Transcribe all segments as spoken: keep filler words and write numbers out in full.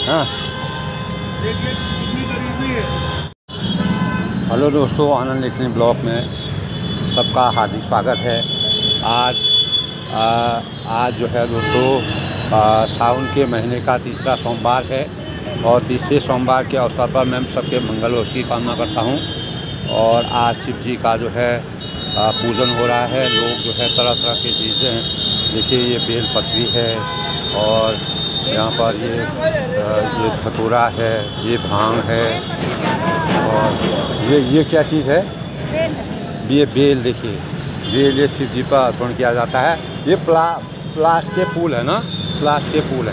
हाँ। हेलो दोस्तों, आनंद लेखनी ब्लॉग में सबका हार्दिक स्वागत है। आज आ, आज जो है दोस्तों सावन के महीने का तीसरा सोमवार है और तीसरे सोमवार के अवसर पर मैं सबके मंगल और की कामना करता हूं। और आज शिव जी का जो है आ, पूजन हो रहा है। लोग जो है तरह तरह के चीज़ें हैं, देखिए ये बेल पत्री है और यहाँ पर ये ये धतूरा है, ये भांग है और ये ये क्या चीज़ है? ये बेल। देखिए बेल ये शिव जी पर अर्पण किया जाता है। ये प्ला प्लास के फूल है ना, प्लास के फूल है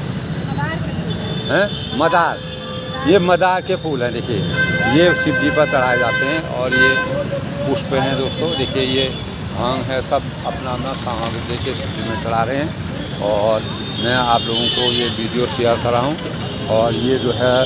हैं, मदार। ये मदार के फूल हैं। देखिए ये शिव जी पर चढ़ाए जाते हैं और ये पुष्प हैं दोस्तों। देखिए ये भांग है, सब अपना अपना सामान लेके शिव जी में चढ़ा रहे हैं और मैं आप लोगों को ये वीडियो शेयर कर रहा हूँ। और ये जो है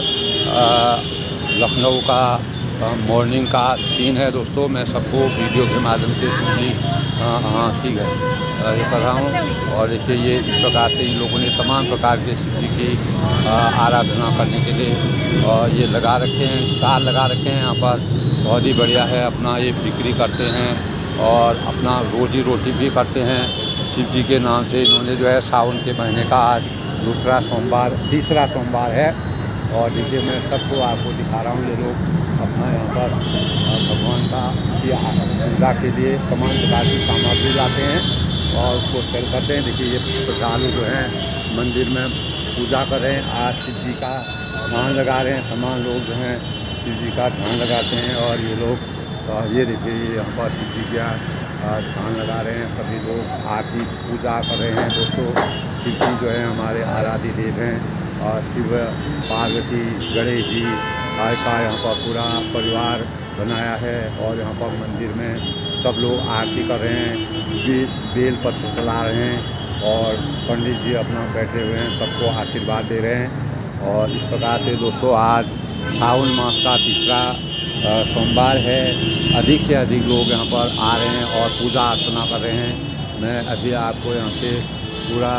लखनऊ का मॉर्निंग का सीन है दोस्तों। मैं सबको वीडियो के माध्यम से शिवजी हाँ ठीक है ये कर रहा हूँ। और देखिए ये इस प्रकार से इन लोगों ने तमाम प्रकार के शिव जी की आराधना करने के लिए और ये लगा रखे हैं, स्टार लगा रखे हैं यहाँ पर। बहुत ही बढ़िया है। अपना ये बिक्री करते हैं और अपना रोजी रोटी भी करते हैं शिव जी के नाम से। इन्होंने जो है सावन के महीने का आज दूसरा सोमवार तीसरा सोमवार है। और देखिए मैं सबको आपको दिखा रहा हूँ। ये लोग अपना यहाँ पर भगवान का पूजा के लिए तमाम प्रकार की सामग्री लाते हैं और उसको सेल करते हैं। देखिए ये श्रद्धालु जो हैं मंदिर में पूजा कर रहे हैं। आज शिव जी का ध्यान लगा रहे हैं। तमाम लोग जो हैं शिव जी का ध्यान लगाते हैं और ये लोग ये देखिए यहाँ पर शिव जी का ध्यान लगा रहे हैं। सभी लोग आरती पूजा कर रहे हैं दोस्तों। शिव जी जो है हमारे आराध्य देव हैं और शिव पार्वती गणेश जी का यहाँ पर पूरा परिवार बनाया है। और यहाँ पर मंदिर में सब लोग आरती कर रहे हैं, बे, बेल पत्र चला रहे हैं और पंडित जी अपना बैठे हुए हैं, सबको आशीर्वाद दे रहे हैं। और इस प्रकार से दोस्तों आज सावन मास का तीसरा सोमवार है। अधिक से अधिक लोग यहाँ पर आ रहे हैं और पूजा अर्चना कर रहे हैं। मैं अभी आपको यहाँ से पूरा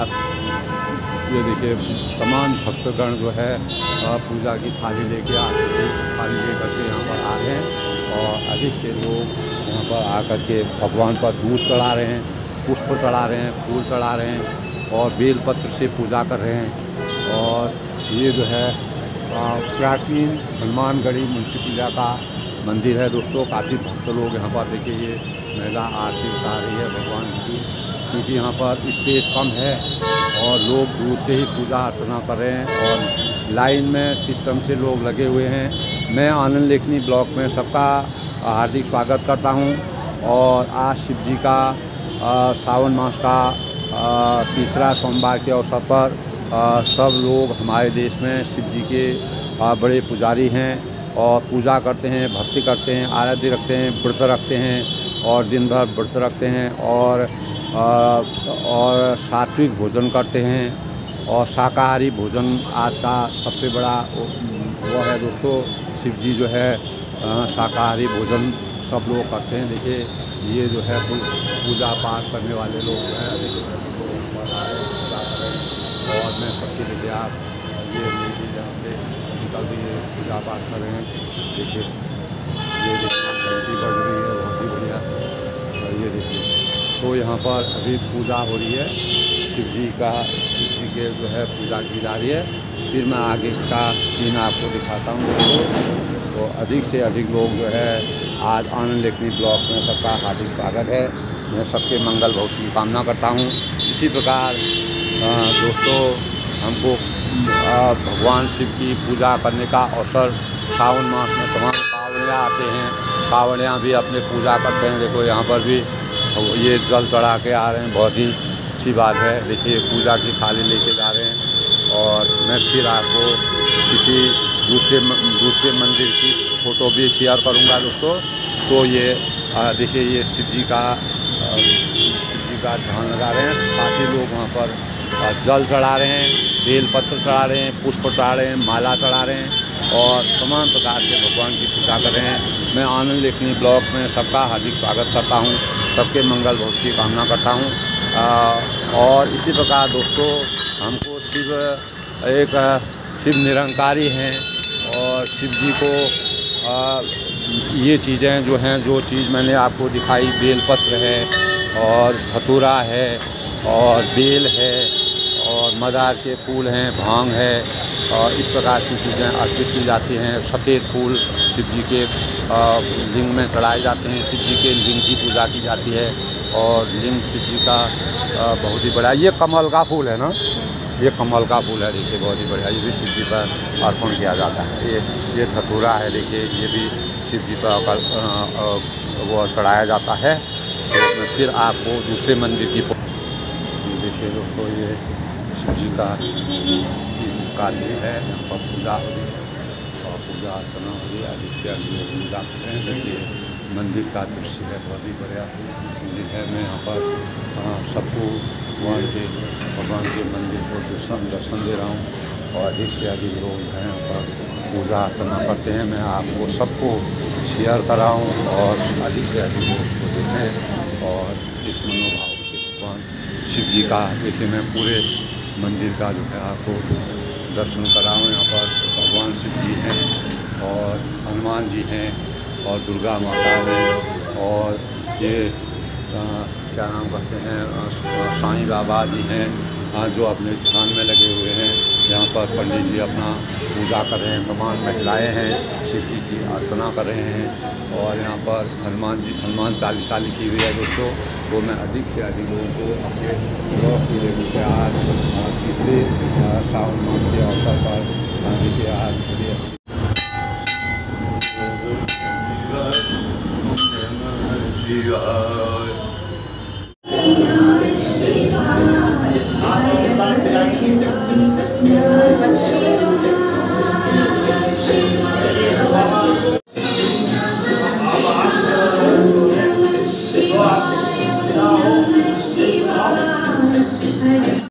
ये देखिए तमाम भक्तगण जो है पूजा की थाली लेके आके थाली लेकर के यहाँ पर आ रहे हैं और अधिक से लोग यहाँ पर आकर के भगवान पर दूध चढ़ा रहे हैं, पुष्प चढ़ा रहे हैं, फूल चढ़ा रहे हैं और बेल पत्र से पूजा कर रहे हैं। और ये जो है प्राचीन हनुमानगढ़ी मुंशी का मंदिर है दोस्तों। काफ़ी भक्त लोग यहाँ पर देखिए ये महिला आरती उतार रही है भगवान की, क्योंकि यहाँ पर स्पेस कम है और लोग दूर से ही पूजा अर्चना कर रहे हैं और लाइन में सिस्टम से लोग लगे हुए हैं। मैं आनंद लेखनी ब्लॉक में सबका हार्दिक स्वागत करता हूं। और आज शिव जी का आ, सावन मास का आ, तीसरा सोमवार के अवसर पर आ, सब लोग हमारे देश में शिव जी के आ, बड़े पुजारी हैं और पूजा करते हैं, भक्ति करते हैं, आराध्य रखते हैं, व्रत रखते हैं और दिन भर व्रत रखते हैं और और सात्विक भोजन करते हैं। और शाकाहारी भोजन आज का सबसे बड़ा वो है दोस्तों। शिव जी जो है शाकाहारी भोजन सब लोग करते हैं। देखिए ये जो है पूजा पाठ करने वाले लोग जो है और मैं सबके देखिए आप ये जहाँ से निकल भी ये पूजा पाठ कर रहे हैं। देखिए ये घंटी बज रही है, बहुत ही बढ़िया। और ये देखिए तो यहाँ पर अभी पूजा हो रही है शिव जी का, शिव जी के जो है पूजा की जा रही है। फिर मैं आगे का सीन आपको दिखाता हूँ दोस्तों। तो अधिक से अधिक लोग जो है आज आनंद लेखनी ब्लॉक में सबका हार्दिक स्वागत है। मैं सबके मंगल भविष्य की कामना करता हूँ। इसी प्रकार दोस्तों हमको भगवान शिव की पूजा करने का अवसर सावन मास में तमाम कांवड़ियाँ आते हैं। कांवड़ियाँ भी अपने पूजा करते हैं। देखो यहाँ पर भी ये जल चढ़ा के आ रहे हैं, बहुत ही अच्छी बात है। देखिए पूजा की थाली लेके जा रहे हैं। और मैं फिर आपको किसी दूसरे दूसरे मंदिर की फ़ोटो भी शेयर करूंगा दोस्तों। तो ये देखिए ये शिव जी का शिव जी का ध्यान लगा रहे हैं। काफ़ी लोग वहाँ पर जल चढ़ा रहे हैं, बेल पत्र चढ़ा रहे हैं, पुष्प चढ़ा रहे हैं, माला चढ़ा रहे हैं और तमाम प्रकार से भगवान की पूजा कर रहे हैं। मैं आनंद लेखनी ब्लॉक में सबका हार्दिक स्वागत करता हूँ, सबके मंगल भविष्य की कामना करता हूँ। और इसी प्रकार दोस्तों हमको शिव एक शिव निरंकारी हैं और शिव जी को आ, ये चीज़ें जो हैं, जो चीज़ मैंने आपको दिखाई, बेलपत्र है और धतूरा है और बेल है और मदार के फूल हैं, भांग है और इस प्रकार की चीज़ें अर्पित की जाती हैं। सफ़ेद फूल शिव जी के लिंग में चढ़ाए जाते हैं। शिव जी के लिंग की पूजा की जाती है और लिंग शिव जी का बहुत ही बड़ा, ये कमल का फूल है ना, ये कमल का फूल है, देखिए बहुत ही बढ़िया, ये भी शिव जी पर अर्पण किया जाता है। ये ये धतूरा है, देखिए ये भी शिव जी पर वो चढ़ाया जाता है। तो फिर आपको दूसरे मंदिर की देखिए दोस्तों, ये शिव जी का काली है, यहाँ पर पूजा हो रही और पूजा अर्चना हो रही, अधिक से अधिक लोग पूजा करते हैं। देखिए मंदिर का दृश्य है, बहुत ही बढ़िया मंदिर है। मैं यहाँ पर सबको भगवान के भगवान के मंदिर को दर्शन दर्शन दे रहा हूँ और अधिक से अधिक लोग हैं यहाँ पर पूजा अर्चना करते हैं। मैं आपको सबको शेयर कर रहा हूँ और अधिक से अधिक लोग उसको देखें और इस मनोभाव से भगवान शिव जी का, देखिए मैं पूरे मंदिर का जो है आपको दर्शन कर रहा हूँ। यहाँ पर भगवान शिव जी हैं और हनुमान जी हैं और दुर्गा माता है और ये आ, क्या नाम कहते हैं, साईं बाबा जी हैं जो अपने ध्यान में लगे हुए हैं। यहाँ पर पंडित जी अपना पूजा कर रहे हैं, तमाम महिलाएं हैं शिव जी की अर्चना कर रहे हैं और यहाँ पर हनुमान जी हनुमान चालीसा लिखी हुई है दोस्तों। तो मैं अधिक से अधिक लोगों को अपने ब्लॉग की लेकर आज तीसरे सावन मास के अवसर पर देखिए आज